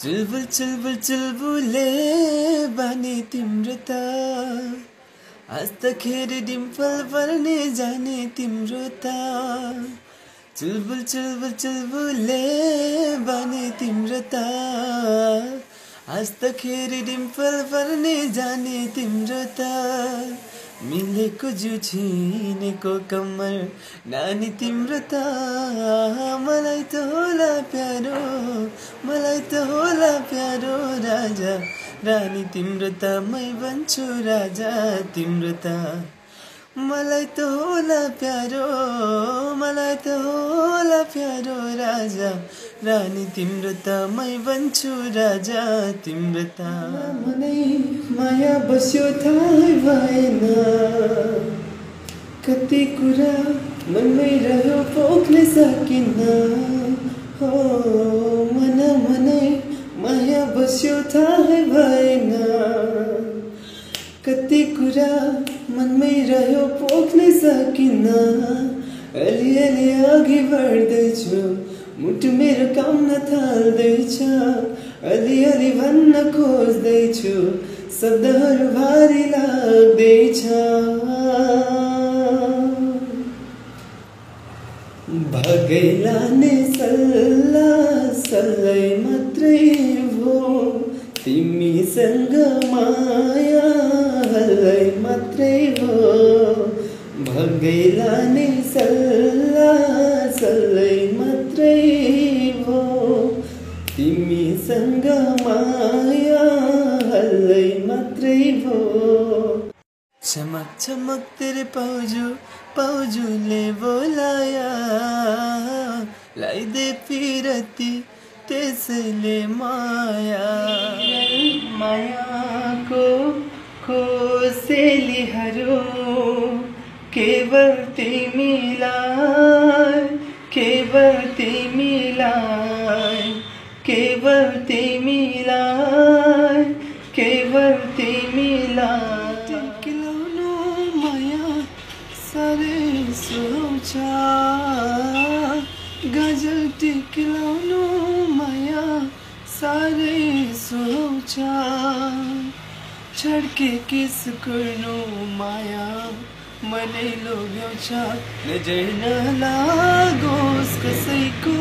चुलबुल चुलबुल चुलबुले बानी तिम्रो त हस्दाखेरि डिम्पल पर्ने जाने तिम्रो त चुलबुल चुलबुल चुलबुले बानी तिम्रो त हस्दाखेरि डिम्पल पर्ने जाने तिम्रो त मिलेको जिउ छिनेको कम्मर नानी तिम्रो त मलाई त होला प्यारो मलाई त होला प्यारो राजा रानी तिम्रो त मै बन्छु राजा तिम्रो त मलाई त होला प्यारो मलाई त होला प्यारो राजा रानी तिम्रो त मै बन्छु राजा तिम्रो त मनै माया बस्यो थाहै भएन कति कुरा मनमै रह्यो पोख्न सकिन्न हो मनै माया बस्यो थाहै भएन कति कुरा मनमै रह्यो पोख्न सकिन्न अलिअलि अघि बढ्दैछु मुटु मेरो काम्न थाल्दैछ अलिअलि भन्न खोज्दैछु शब्दहरू भारी लाग्दैछ भगै लाने सल्ला सल्लै मात्रै भो तिमीसँग माया हल्लै मात्रै भो भगै लाने सल्ला सल्लै मात्रै भो तिमीसँग माया हल्लै मात्रै भो चमक चमक तेरे पाउजूले बोलाया लाइदे पिरती त्यसैले माया मायाको कोसेलीहरू केवल तिमीलाई केवल तिमीलाई केवल तिमीलाई केवल तिमीलाई टिक्लाउनु माया साह्रै सुहाउँछ गजल टिक्लाउनु माया साह्रै सुहाउँछ छड्के किस गर्नु माया मनै लोभ्याउँछ नजर नलागोस् कसैको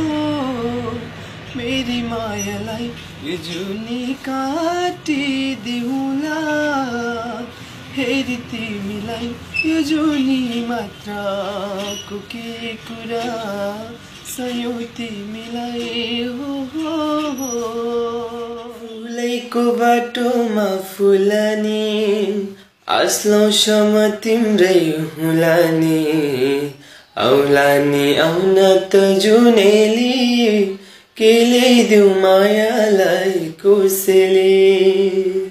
मेरी मायालाई यो जुनी काटिदिउँला हेरी तिमीलाई यो जुनी मात्रको के कुरा सयौं तिमीलाई हो फुलैको बाटोमा फुलानी आस्लौसम्म तिम्रै हुलानी औलानी आउन त जुनेली के ल्याइदेऊ मायालाई कोसेली